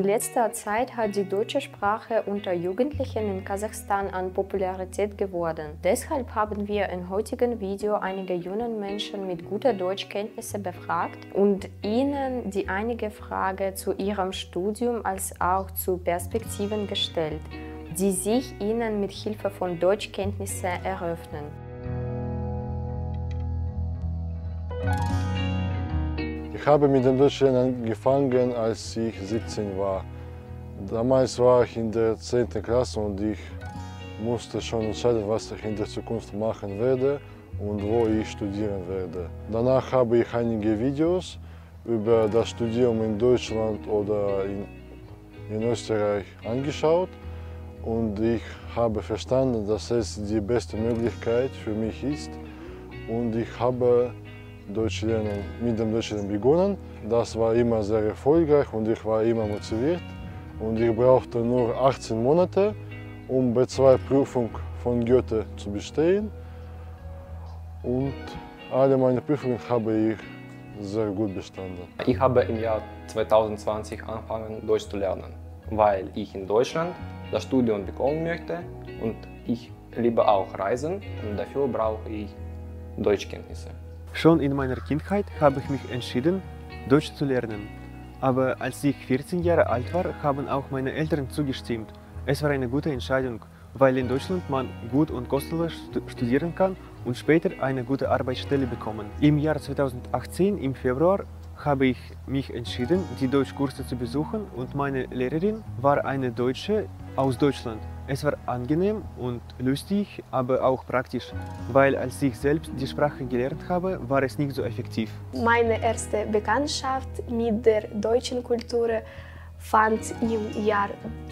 In letzter Zeit hat die deutsche Sprache unter Jugendlichen in Kasachstan an Popularität gewonnen. Deshalb haben wir im heutigen Video einige jungen Menschen mit guter Deutschkenntnisse befragt und ihnen die einige Fragen zu ihrem Studium als auch zu Perspektiven gestellt, die sich ihnen mit Hilfe von Deutschkenntnissen eröffnen. Ich habe mit dem Deutschen angefangen, als ich 17 war. Damals war ich in der 10. Klasse und ich musste schon entscheiden, was ich in der Zukunft machen werde und wo ich studieren werde. Danach habe ich einige Videos über das Studium in Deutschland oder in Österreich angeschaut und ich habe verstanden, dass es die beste Möglichkeit für mich ist und ich habe mit dem Deutschlernen begonnen. Das war immer sehr erfolgreich und ich war immer motiviert. Und ich brauchte nur 18 Monate, um B2-Prüfung von Goethe zu bestehen. Und alle meine Prüfungen habe ich sehr gut bestanden. Ich habe im Jahr 2020 angefangen, Deutsch zu lernen, weil ich in Deutschland das Studium bekommen möchte und ich liebe auch Reisen und dafür brauche ich Deutschkenntnisse. Schon in meiner Kindheit habe ich mich entschieden, Deutsch zu lernen. Aber als ich 14 Jahre alt war, haben auch meine Eltern zugestimmt. Es war eine gute Entscheidung, weil in Deutschland man gut und kostenlos studieren kann und später eine gute Arbeitsstelle bekommen. Im Jahr 2018, im Februar, habe ich mich entschieden, die Deutschkurse zu besuchen und meine Lehrerin war eine Deutsche aus Deutschland. Es war angenehm und lustig, aber auch praktisch, weil als ich selbst die Sprache gelernt habe, war es nicht so effektiv. Meine erste Bekanntschaft mit der deutschen Kultur fand im Jahr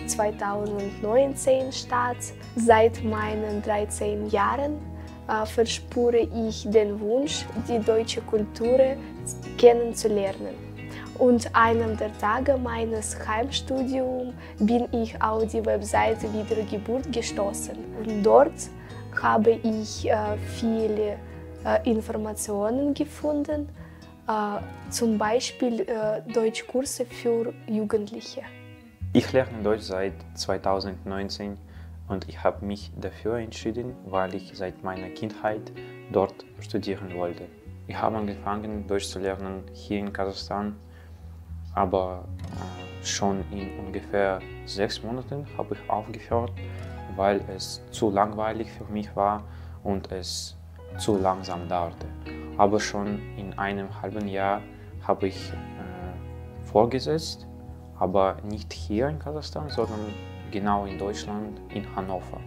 2019 statt. Seit meinen 13 Jahren verspüre ich den Wunsch, die deutsche Kultur kennenzulernen. Und einem der Tage meines Heimstudiums bin ich auf die Webseite Wiedergeburt gestoßen. Und dort habe ich viele Informationen gefunden, zum Beispiel Deutschkurse für Jugendliche. Ich lerne Deutsch seit 2019 und ich habe mich dafür entschieden, weil ich seit meiner Kindheit dort studieren wollte. Ich habe angefangen, Deutsch zu lernen hier in Kasachstan. Aber schon in ungefähr 6 Monaten habe ich aufgehört, weil es zu langweilig für mich war und es zu langsam dauerte. Aber schon in einem halben Jahr habe ich vorgesetzt, aber nicht hier in Kasachstan, sondern genau in Deutschland, in Hannover.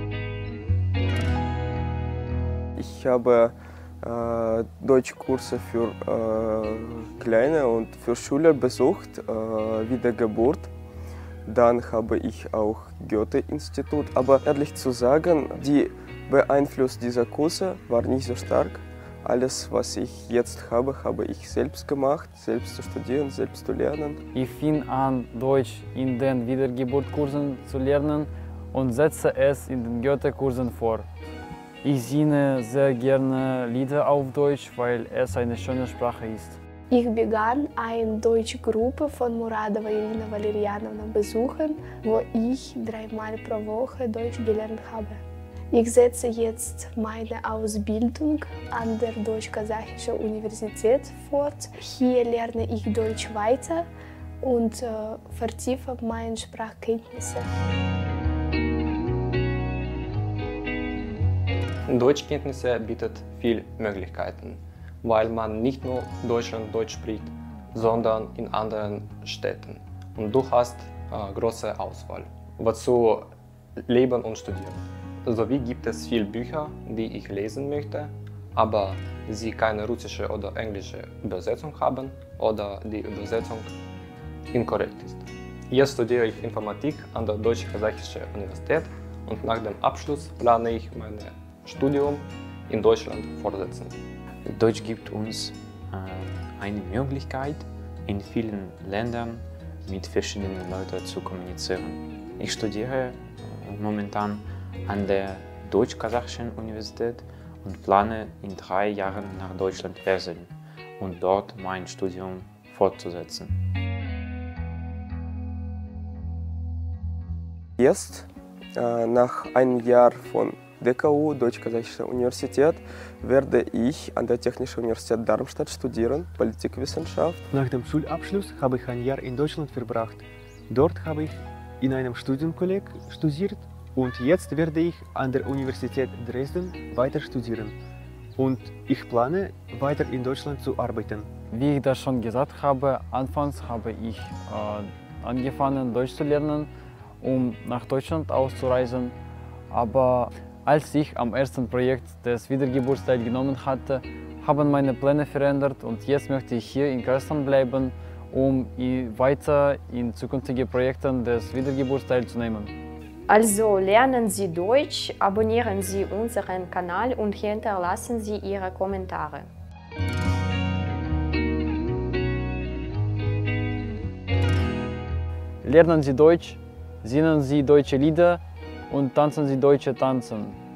Ich habe Deutschkurse für Kleine und für Schüler besucht, Wiedergeburt. Dann habe ich auch Goethe-Institut. Aber ehrlich zu sagen, die Beeinflussung dieser Kurse war nicht so stark. Alles, was ich jetzt habe, habe ich selbst gemacht, selbst zu studieren, selbst zu lernen. Ich fing an, Deutsch in den Wiedergeburtkursen zu lernen und setze es in den Goethe-Kursen vor. Ich singe sehr gerne Lieder auf Deutsch, weil es eine schöne Sprache ist. Ich begann eine Deutschgruppe von Muradova Irina Valerianovna besuchen, wo ich 3-mal pro Woche Deutsch gelernt habe. Ich setze jetzt meine Ausbildung an der Deutsch-Kasachischen Universität fort. Hier lerne ich Deutsch weiter und vertiefe meine Sprachkenntnisse. Deutschkenntnisse bietet viele Möglichkeiten, weil man nicht nur in Deutschland Deutsch spricht, sondern in anderen Städten. Und du hast große Auswahl, wozu leben und studieren. Sowie gibt es viele Bücher, die ich lesen möchte, aber sie keine russische oder englische Übersetzung haben oder die Übersetzung inkorrekt ist. Jetzt studiere ich Informatik an der Deutsch-Kasachischen Universität und nach dem Abschluss plane ich mein Studium in Deutschland fortsetzen. Deutsch gibt uns eine Möglichkeit, in vielen Ländern mit verschiedenen Leuten zu kommunizieren. Ich studiere momentan an der Deutsch-Kasachischen Universität und plane in 3 Jahren nach Deutschland wechseln und dort mein Studium fortzusetzen. Jetzt, nach einem Jahr von DKU, Deutsch-Kasachische Universität, werde ich an der Technischen Universität Darmstadt studieren, Politikwissenschaft. Nach dem Schulabschluss habe ich ein Jahr in Deutschland verbracht. Dort habe ich in einem Studienkolleg studiert und jetzt werde ich an der Universität Dresden weiter studieren. Und ich plane, weiter in Deutschland zu arbeiten. Wie ich das schon gesagt habe, anfangs habe ich angefangen, Deutsch zu lernen, um nach Deutschland auszureisen. Aber als ich am ersten Projekt des Wiedergeburts teilgenommen hatte, haben meine Pläne verändert und jetzt möchte ich hier in Kasachstan bleiben, um weiter in zukünftige Projekten des Wiedergeburts teilzunehmen. Also lernen Sie Deutsch, abonnieren Sie unseren Kanal und hinterlassen Sie Ihre Kommentare. Lernen Sie Deutsch, singen Sie deutsche Lieder und tanzen Sie deutsche Tanzen.